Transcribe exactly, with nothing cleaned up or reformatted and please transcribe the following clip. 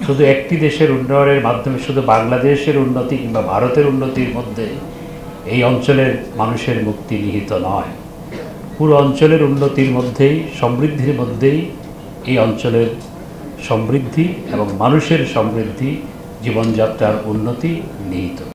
শুধু একটি দেশের উন্নয়নের মাধ্যমে শুধু বাংলাদেশের উন্নতি কিংবা ভারতের উন্নতির মধ্যে এই অঞ্চলের মানুষের মুক্তি নিহিত নয়। পুরো অঞ্চলের উন্নতির মধ্যেই, সমৃদ্ধির মধ্যেই এই অঞ্চলের সমৃদ্ধি এবং মানুষের সমৃদ্ধি, জীবনযাত্রার উন্নতি নিহিত।